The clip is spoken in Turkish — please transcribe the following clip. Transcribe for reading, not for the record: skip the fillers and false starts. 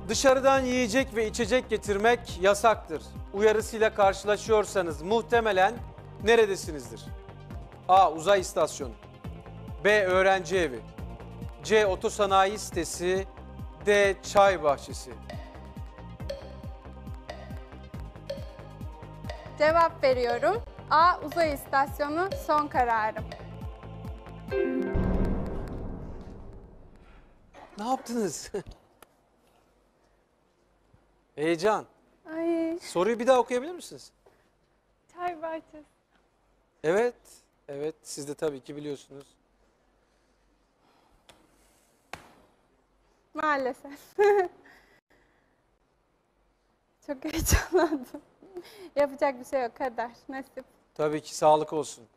Dışarıdan yiyecek ve içecek getirmek yasaktır. Uyarısıyla karşılaşıyorsanız muhtemelen neredesinizdir? A. Uzay istasyonu. B. Öğrenci evi. C. Otosanayi sitesi. D. Çay bahçesi. Cevap veriyorum. A. Uzay istasyonu son kararım. Ne yaptınız? Heyecan. Ay, Soruyu bir daha okuyabilir misiniz? çay bahçesi. Evet. Evet. Siz de tabii ki biliyorsunuz. Maalesef. Çok heyecanlandım. Yapacak bir şey yok. Kader, nasip. Tabii ki sağlık olsun.